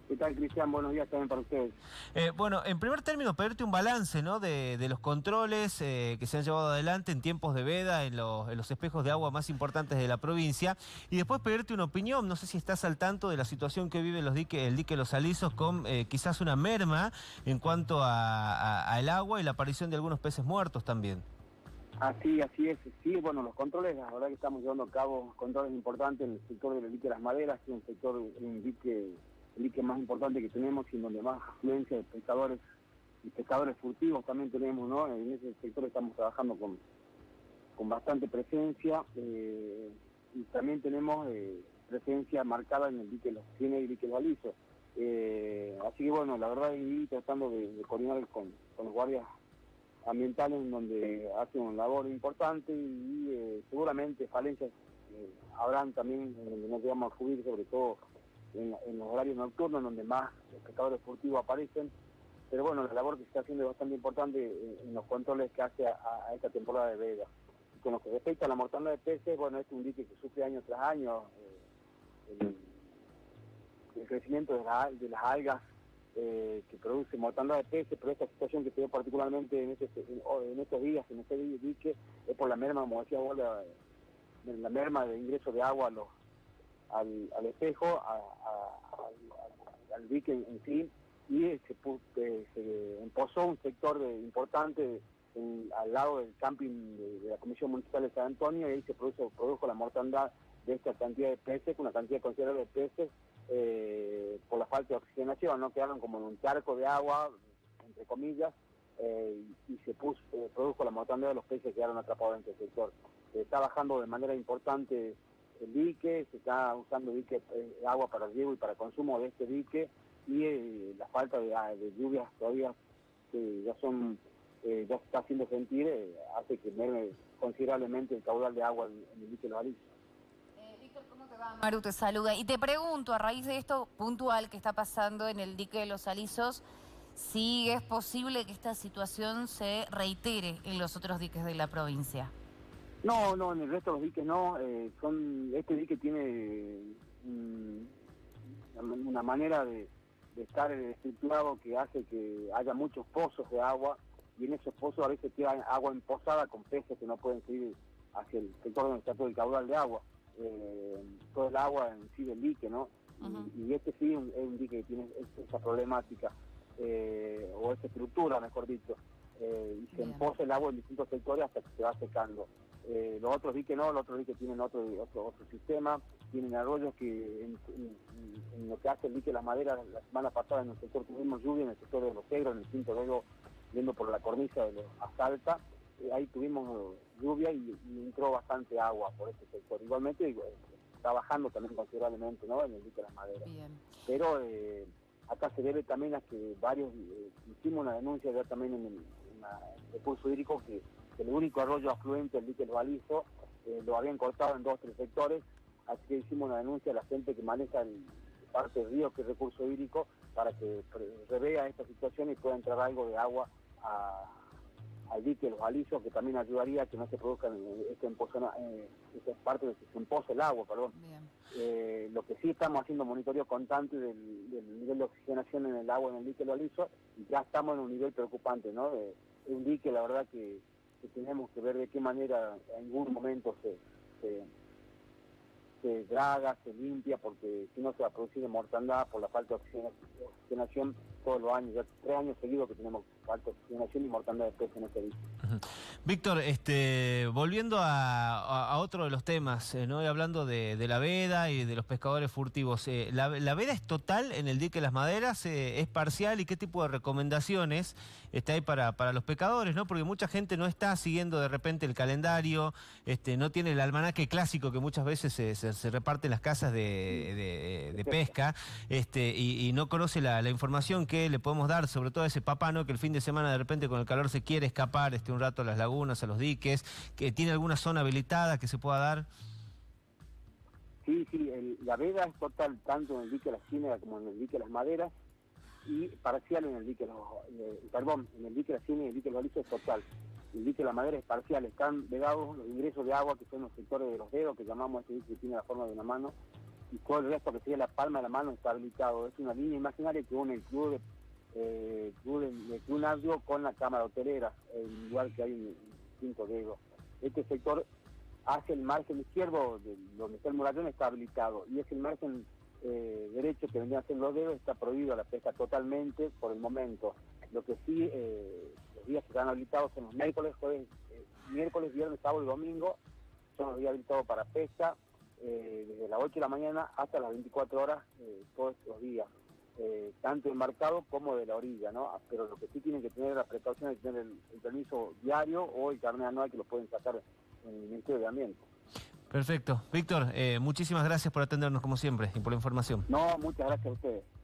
¿Qué tal, Cristian? Buenos días también para ustedes. Bueno, en primer término, pedirte un balance, ¿no? de los controles que se han llevado adelante en tiempos de veda en los espejos de agua más importantes de la provincia. Y después pedirte una opinión. No sé si estás al tanto de la situación que vive el dique Los Alisos con quizás una merma en cuanto al agua y la aparición de algunos peces muertos también. Así es. Sí, bueno, los controles, la verdad que estamos llevando a cabo controles importantes en el sector del dique de las Maderas, que es un sector, el dique más importante que tenemos y en donde más afluencia de pescadores y pescadores furtivos también tenemos, ¿no? En ese sector estamos trabajando con bastante presencia y también tenemos presencia marcada en el dique Los Cienes y el dique Los Alisos. Así que bueno, la verdad y tratando de coordinar con los guardias ambientales en donde hacen una labor importante y seguramente falencias habrán también en donde nos vamos a acudir, sobre todo en los horarios nocturnos donde más los pescadores furtivos aparecen, pero bueno, la labor que se está haciendo es bastante importante en los controles que hace a esta temporada de veda. Y con lo que respecta a la mortandad de peces, bueno, es un dique que sufre año tras año el crecimiento de las algas que produce mortandad de peces, pero esta situación que se dio particularmente en estos días, en este dique, es por la merma, como decía vos, la merma de ingreso de agua al espejo, al dique en sí, y se empozó un sector importante al lado del camping de la Comisión Municipal de San Antonio, y ahí se produjo la mortandad de esta cantidad de peces, una cantidad considerable de peces, por la falta de oxigenación, ¿no? Quedaron como en un charco de agua, entre comillas, y se produjo la mortandad de los peces que quedaron atrapados en este sector. Está bajando de manera importante el dique, se está usando agua para riego y para consumo de este dique, y la falta de lluvias todavía que ya se está haciendo sentir, hace que merme considerablemente el caudal de agua en el dique Los Alisos. Víctor, ¿cómo te va? Maru te saluda. Y te pregunto, a raíz de esto puntual que está pasando en el dique de Los Alisos, si es posible que esta situación se reitere en los otros diques de la provincia. No, en el resto de los diques no. Este dique tiene una manera de estar estructurado que hace que haya muchos pozos de agua, y en esos pozos a veces queda agua empozada con peces que no pueden seguir hacia el sector donde está todo el caudal de agua. Todo el agua en sí del dique, ¿no? Y este sí es un dique que tiene esa problemática, o esa estructura, mejor dicho, y se empoza el agua en distintos sectores hasta que se va secando. Los otros diques no, los otros diques tienen otro sistema, tienen arroyos que en lo que hace el dique Las Maderas, la semana pasada en el sector tuvimos lluvia, en el sector de Los Cegros, en el Quinto Vego, yendo por la cornisa de los Asalta, ahí tuvimos lluvia y entró bastante agua por este sector. Igualmente está bajando también considerablemente, ¿no?, en el dique Las Maderas. Bien. Pero acá se debe también a que varios hicimos una denuncia ya también en el recurso hídrico que el único arroyo afluente del dique Los Alisos lo habían cortado en 2 o 3 sectores, así que hicimos una denuncia a la gente que maneja parte del río, que es recurso hídrico, para que revea esta situación y pueda entrar algo de agua al dique Los Alisos, que también ayudaría a que no se produzcan estas partes de que se empoza el agua, perdón. Lo que sí estamos haciendo monitoreo constante del nivel de oxigenación en el agua en el dique Los Alisos, y ya estamos en un nivel preocupante, ¿no? Es un dique, la verdad, que tenemos que ver de qué manera en algún momento se draga, se limpia, porque si no se va a producir mortandad por la falta de oxigenación todos los años. Ya 3 años seguidos que tenemos falta de oxigenación y mortandad de peces en este dique. Víctor, volviendo a otro de los temas, ¿no? Y hablando de la veda y de los pescadores furtivos, ¿la veda es total en el dique Las Maderas? ¿Es parcial? ¿Y qué tipo de recomendaciones hay para los pescadores, ¿no? Porque mucha gente no está siguiendo de repente el calendario, no tiene el almanaque clásico que muchas veces se reparte en las casas de pesca, y no conoce la información que le podemos dar, sobre todo a ese papá, ¿no?, que el fin de semana de repente con el calor se quiere escapar un rato a las lagunas, a los diques, que tiene alguna zona habilitada que se pueda dar. Sí, la veda es total tanto en el dique Las Ciénegas como en el dique Las Maderas, y parcial en el dique en el dique Las Ciénegas y el dique Los Alisos es total. El dique Las Maderas es parcial, están vedados los ingresos de agua que son los sectores de los dedos, que llamamos a este dique que tiene la forma de una mano, y todo el resto que sigue la palma de la mano está habilitado. Es una línea imaginaria que une el club de Navio con la cámara hotelera, el lugar que hay en Quinto Diego. Este sector hacia el margen izquierdo, donde está el murallón, está habilitado, y es el margen derecho que vendría a ser los dedos, está prohibido la pesca totalmente por el momento. Lo que sí, los días que están habilitados son los miércoles, viernes, sábado y domingo, son los días habilitados para pesca, desde las 8 de la mañana hasta las 24 horas, todos los días, tanto embarcado como de la orilla, ¿no? Pero lo que sí tienen que tener la precaución es tener el permiso diario o el carnet anual, que lo pueden sacar en el Ministerio de Ambiente. Perfecto. Víctor, muchísimas gracias por atendernos como siempre y por la información. No, muchas gracias a ustedes.